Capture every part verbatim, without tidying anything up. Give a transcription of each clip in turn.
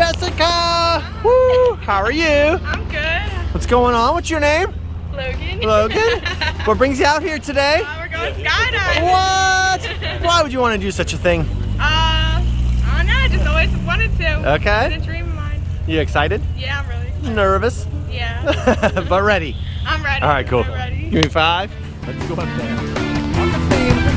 Jessica! Woo! How are you? I'm good. What's going on? What's your name? Logan. Logan? What brings you out here today? Uh, we're going skydiving. What? Why would you want to do such a thing? Uh, I don't know. I just always wanted to. Okay. It's a dream of mine. You excited? Yeah, I'm really excited. Nervous? Yeah. But ready? I'm ready. All right, cool. I'm ready. Give me five. Let's go up there. On the theme.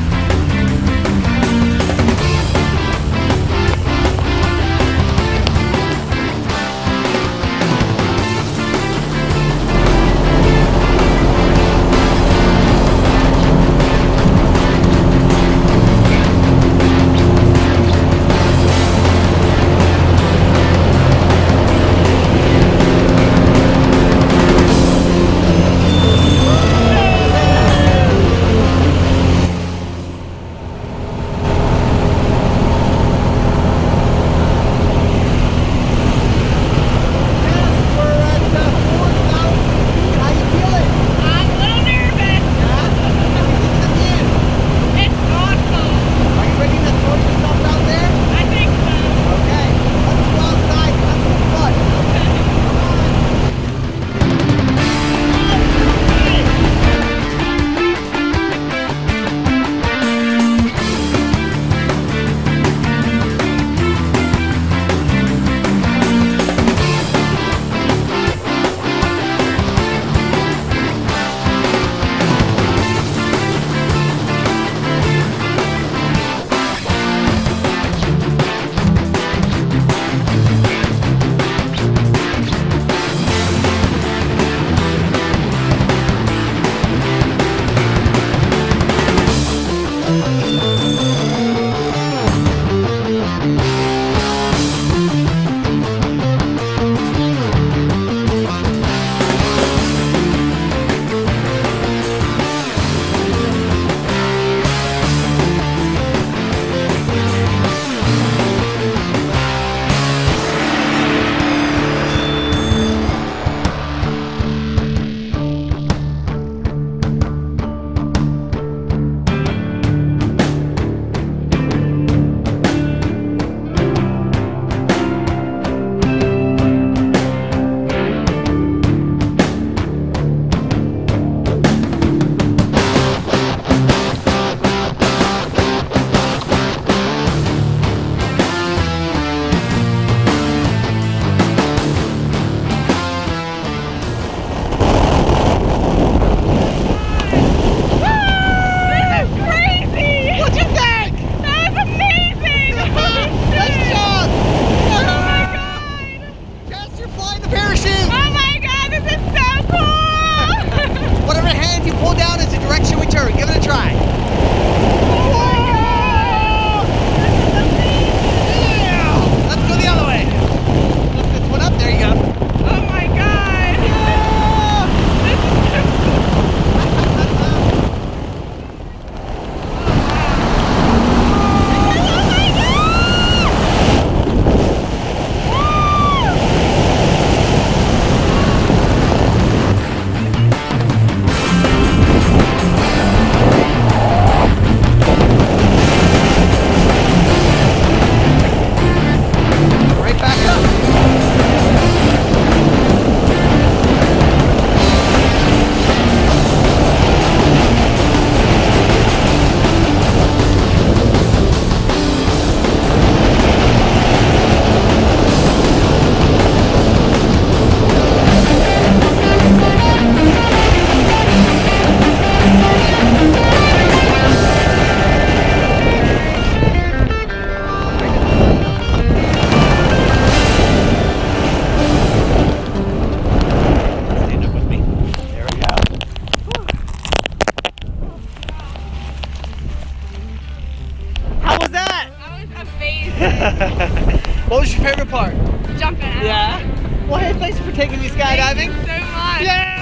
What was your favorite part? Jumping out. Yeah? Well, hey, thanks for taking me skydiving. Thank you so much. Yeah!